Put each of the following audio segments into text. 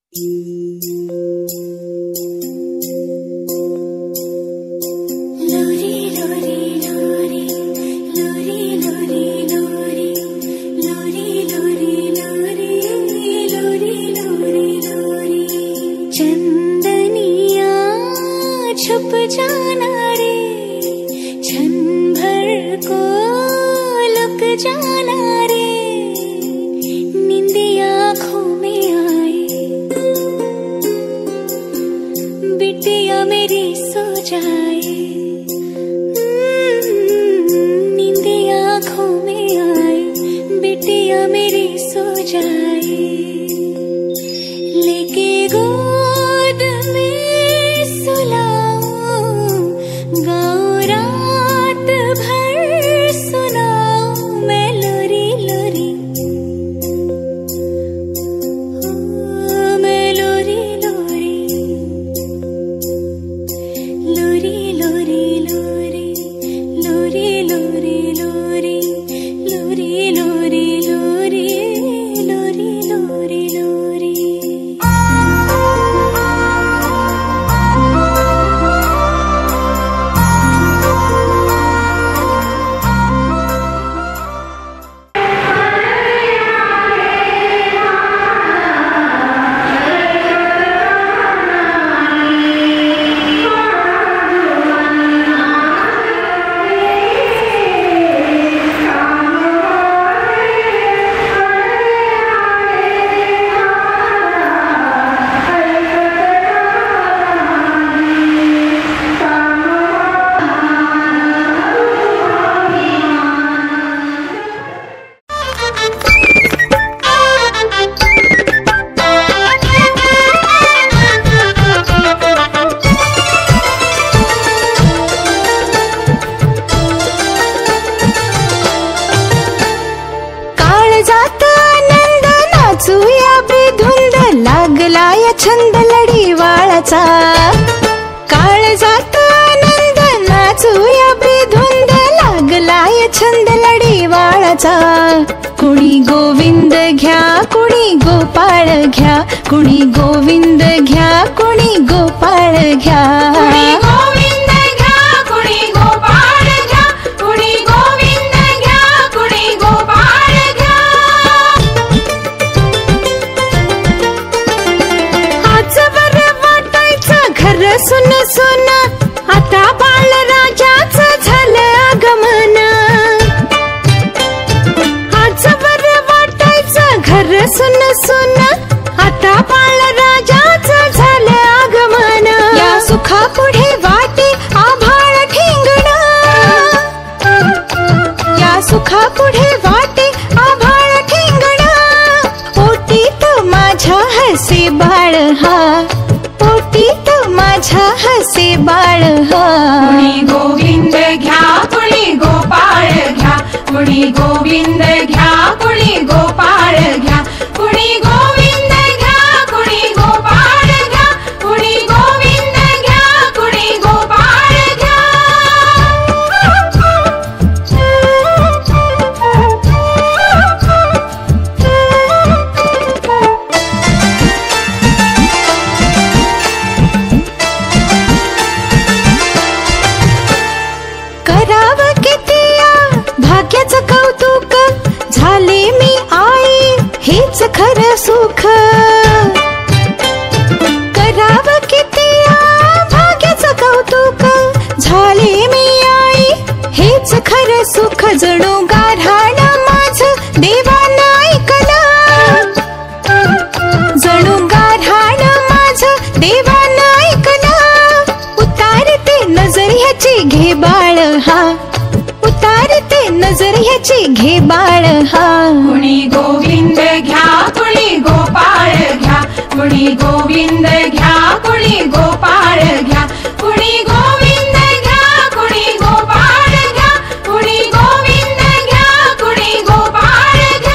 छुप जाना रे, क्षण भर को लुक जाना रे, नींदिया आँखों में आए, बिटिया मेरी सो जाए, नींदिया आँखों में आए, बिटिया मेरी सो जाए, लेके गोद में सुलाऊं, गाऊं रात भर सुनाऊं मैं लोरी लोरी, मैं लोरी लोरी, लोरी लोरी लोरी, लोरी लोरी लोरी, लोरी लोरी लोरी, लोरी लोरी लोरी। छंद लढी वाळाचा, काळजात आनंद नाचूया बेधुंद, लागलाय छंद लढी वाळाचा, कुणी गोविंद घ्या कुणी गोपाळ घ्या, कुणी गोविंद घ्या कुणी गोपाळ घ्या, कुणी गोविंद घ्या कुणी गोपाळ घ्या, कुणी गोविंद घ्या कुणी गोपाळ घ्या। घर सुन सुन आता बाळ राजाच झालं आगमन, आज वर वाटायचं घर सुन सुन आता बाळ राजाच झालं आगमन, या सुखा पुढे वाटे आभाळ ठिंगण, या सुखा पुढे वाटे आभाळ ठिंगण, पोटीत माझ्या हसे बाळ हा, पोटीत माझ्या हसे बाळ हा, कुणी गोविंद घ्या कुणी गोपाळ घ्या, कुणी गोविंद घ्या कुणी गोपाळ घ्या, कुणी गोविंद घ्या कुणी गोपाळ घ्या, कुणी गोविंद घ्या कुणी गोपाळ घ्या। करावं किती या भाग्याचं कौतुक, झाले मी आई हेच खरं सुख, करावं किती या भाग्याचं कौतुक, झाले मी आई हेच खरं सुख, जणू गाढाण माझं देवानं ऐकलं, जणू गाढाण माझं देवानं ऐकलं, उतारते नजर ह्याची घे बाळ हा, उतारते नजर ह्याची घे बाळ हा, कुणी गोविंद घ्या कुणी गोपाळ घ्या, कुणी गोविंद घ्या कुणी गोपाळ घ्या, कुणी गोविंद घ्या कुणी गोपाळ घ्या, कुणी गोविंद घ्या कुणी गोपाळ घ्या।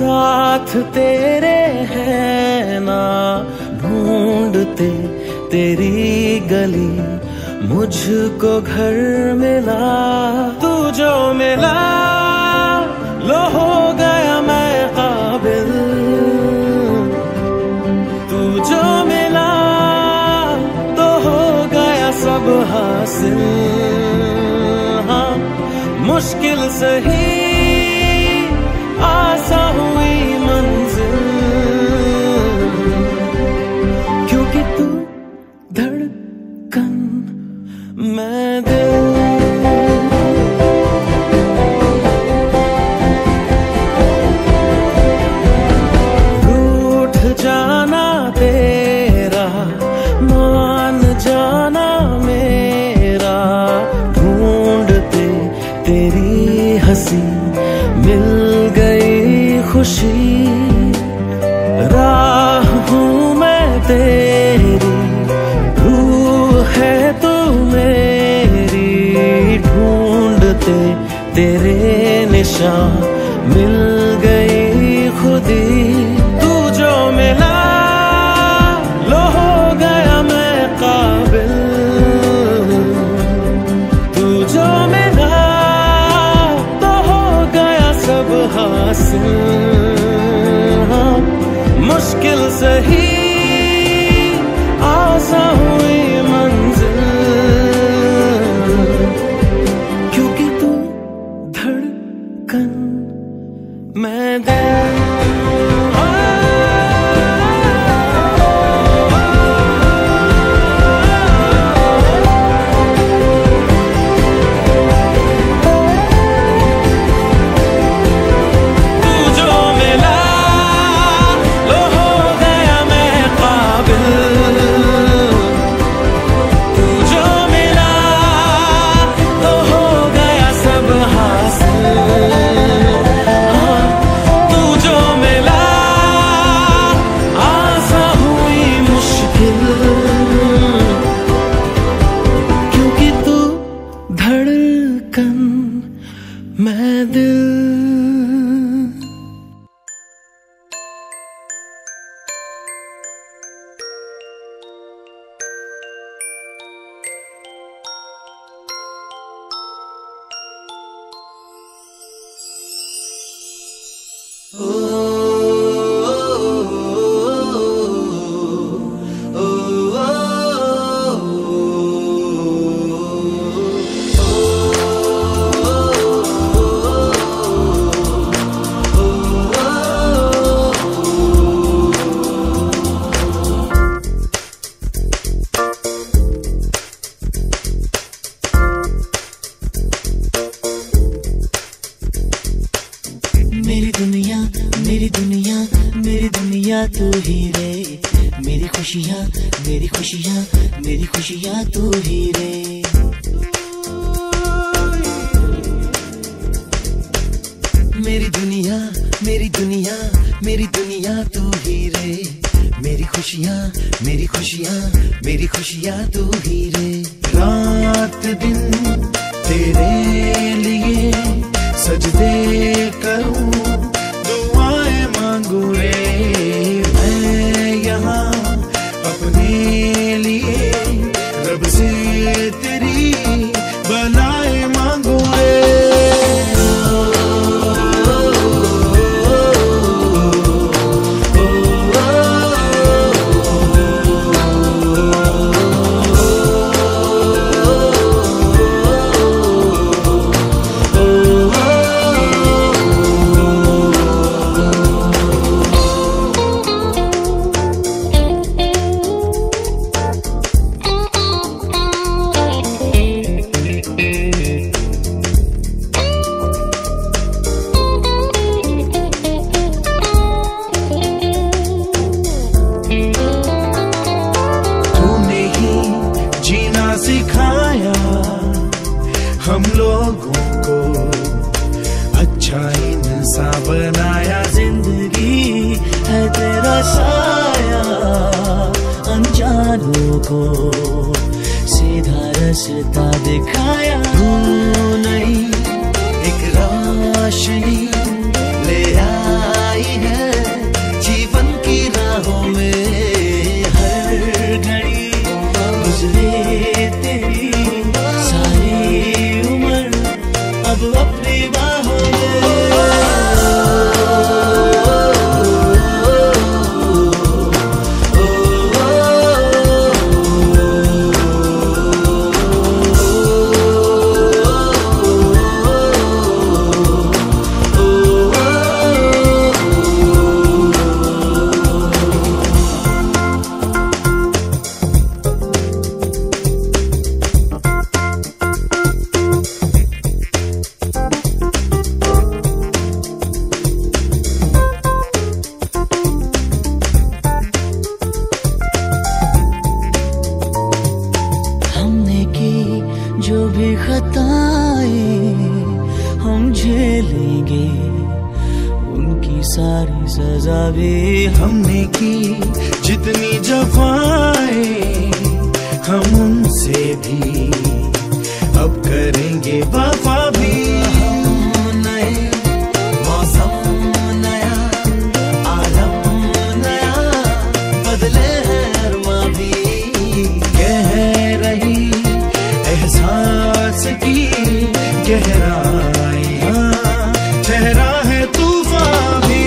साथ तेरे है ना ढूंढते तेरी गली, मुझको घर मिला तू जो मिला, लो हो गया मैं काबिल, तू जो मिला तो हो गया सब हासिल। हाँ मुश्किल सही आसा हुई मंजिल, क्योंकि तू धड़कन मैं दिल। रूठ जाना तेरा, मान जाना मेरा, ढूंढते तेरी हंसी मिल गई खुशी, राह हूँ मैं तेरी, रूह है तू मेरी, ढूंढते तेरे निशान मिल गई खुदी, तू जो मिला लो हो गया मैं काबिल, तू जो मिला तो हो गया सब हासिल। हाँ मुश्किल सही आसा हुई मंजिल, क्योंकि तू धड़कन मैं दिल। मैं दिल। मेरी दुनिया मेरी दुनिया मेरी दुनिया तू ही रे, मेरी खुशियाँ मेरी खुशियाँ मेरी खुशियाँ तू ही रे। मेरी दुनिया मेरी दुनिया मेरी दुनिया तू ही रे, मेरी खुशियाँ मेरी खुशियाँ मेरी खुशियाँ तू ही रे। रात दिन तेरे लिए सजदे करूं, दुआएं मांगू रे मैं यहाँ अपने लिए, रब से तेरी बनाए मांगू रे। सिखाया हम लोगों को, अच्छा इंसान बनाया, जिंदगी है तेरा साया, अनजानों को सीधा रास्ता दिखाया। तू नहीं एक रोशनी ले आई खताएं हम झेलेंगे, उनकी सारी सजा भी हमने की। जितनी जफाएं हम उनसे भी अब करेंगे वफा भी। नए मौसम नया, आलम नया, बदले हैं अरमा भी। कह रही एहसास की गहराइयां, चेहरा है तूफान भी।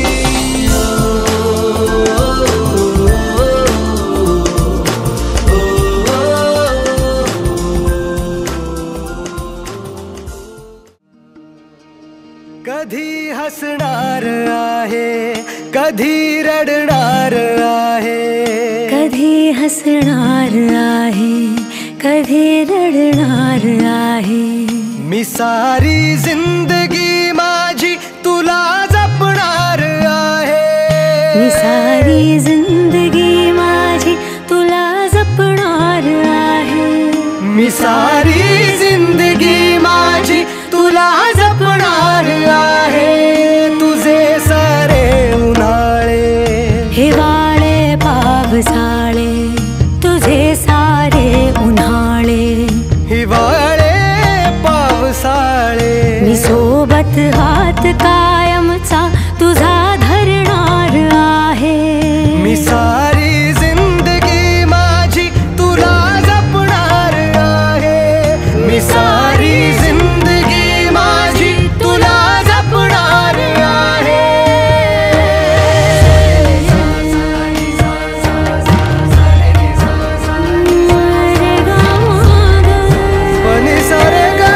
कधी हसणार आहे, कधी रडणार आहे, कधी हसणार आहे, कधी रडणार आहे। मी सारी जिंदगी माझी तुला जपणार आहे, मी सारी जिंदगी माझी तुला जपणार आहे, मी सारी जिंदगी माझी तुला जपणार आहे। तुझे सारे उन्हाळे, हिवाळे पावसाळे, तुझे सारे उन्हाळे, हिवाळे पावसाळे। मी सोबत हात कायमचा तुझा धरणार आहे, मी सारी जिंदगी माझी तुला जपणार आहे, मी सारी जिंदगी माझी तुला जपणार आहे। पनि सारे गा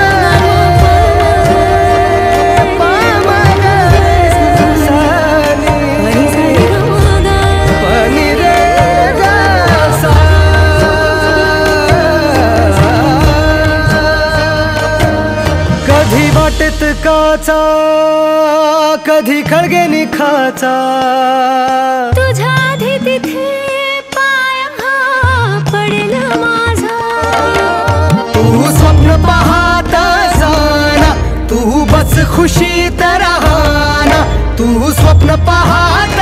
कधी वाटेत काचा, कधी खळगे निखाचा, तुझ्या आधी तिथे पाय हा पडेल माझा। तू स्वप्न पाहत जाना, तू बस खुशीत राहना, तू स्वप्न पाहत